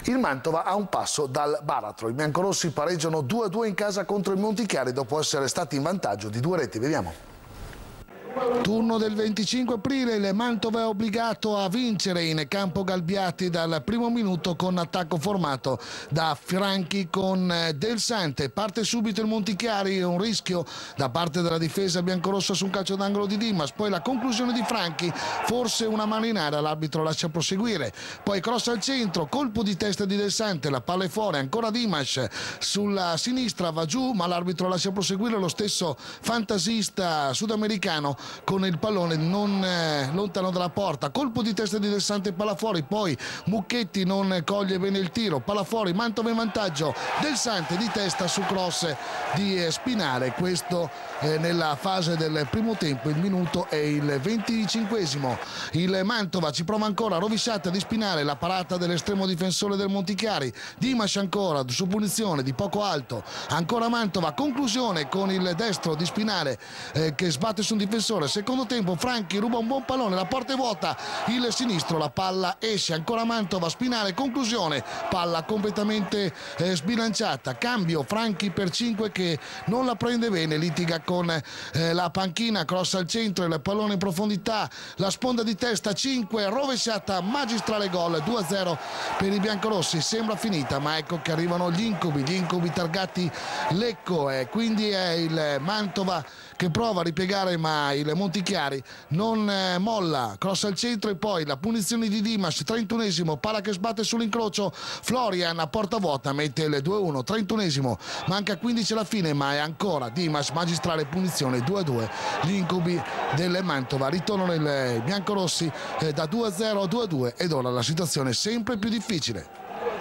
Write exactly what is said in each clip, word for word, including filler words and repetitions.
Il Mantova ha un passo dal baratro. I biancorossi pareggiano due a due in casa contro il Montichiari dopo essere stati in vantaggio di due reti. Vediamo. Turno del venticinque aprile, il Mantova è obbligato a vincere in campo Galbiati dal primo minuto con attacco formato da Franchi con Del Sante. Parte subito il Montichiari, un rischio da parte della difesa biancorossa su un calcio d'angolo di Dimas, poi la conclusione di Franchi, forse una malinara, l'arbitro lascia proseguire, poi cross al centro, colpo di testa di Del Sante, la palla è fuori, ancora Dimas sulla sinistra, va giù ma l'arbitro lascia proseguire, lo stesso fantasista sudamericano con il pallone non eh, lontano dalla porta, colpo di testa di Del Sante, palla fuori, poi Mucchetti non coglie bene il tiro, palla fuori, Mantova in vantaggio, Del Sante di testa su cross di eh, Spinale, questo eh, nella fase del primo tempo. Il minuto è il venticinquesimo, il Mantova ci prova ancora, rovesciata di Spinale, la parata dell'estremo difensore del Montichiari, Dimas ancora su punizione di poco alto, ancora Mantova, conclusione con il destro di Spinale eh, che sbatte su un difensore. Secondo tempo Franchi ruba un buon pallone, la porta è vuota, il sinistro, la palla esce, ancora Mantova, Spinale, conclusione, palla completamente eh, sbilanciata, cambio Franchi per cinque che non la prende bene, litiga con eh, la panchina, cross al centro, il pallone in profondità, la sponda di testa, cinque, rovesciata, magistrale, gol, due a zero per i biancorossi. Sembra finita ma ecco che arrivano gli incubi, gli incubi targati Lecco, e quindi è il Mantova che prova a ripiegare ma il Montichiari non eh, molla, cross al centro e poi la punizione di Dimas, trentunesimo, palla che sbatte sull'incrocio, Florian a porta vuota mette il due a uno, trentunesimo, manca quindici alla fine ma è ancora Dimas, magistrale, punizione, due a due, gli incubi del Mantova ritornano i biancorossi eh, da due a zero a due a due ed ora la situazione è sempre più difficile.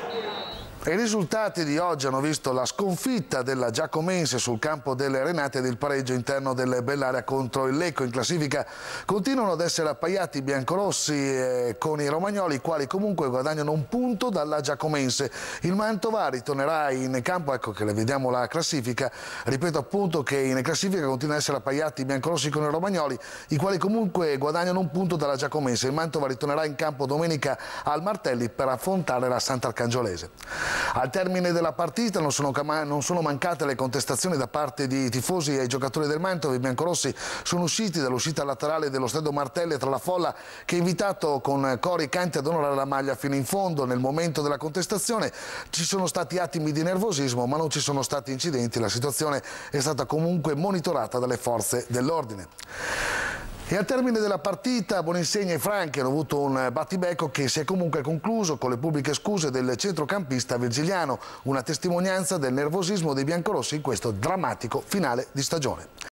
I risultati di oggi hanno visto la sconfitta della Giacomense sul campo delle Renate ed il pareggio interno del Bellaria contro il Lecco. In classifica continuano ad essere appaiati i biancorossi eh, con i romagnoli, i quali comunque guadagnano un punto dalla Giacomense. Il Mantova ritornerà in campo, ecco che le vediamo la classifica, ripeto appunto che in classifica continuano ad essere appaiati i biancorossi con i romagnoli, i quali comunque guadagnano un punto dalla Giacomense. Il Mantova ritornerà in campo domenica al Martelli per affrontare la Sant'Arcangiolese. Al termine della partita non sono, non sono mancate le contestazioni da parte di tifosi e giocatori del Mantova. I biancorossi sono usciti dall'uscita laterale dello stadio Martelli tra la folla che ha invitato con cori e canti ad onorare la maglia fino in fondo. Nel momento della contestazione ci sono stati attimi di nervosismo ma non ci sono stati incidenti, la situazione è stata comunque monitorata dalle forze dell'ordine. E al termine della partita Boninsegna e Franchi hanno avuto un battibecco che si è comunque concluso con le pubbliche scuse del centrocampista virgiliano, una testimonianza del nervosismo dei biancorossi in questo drammatico finale di stagione.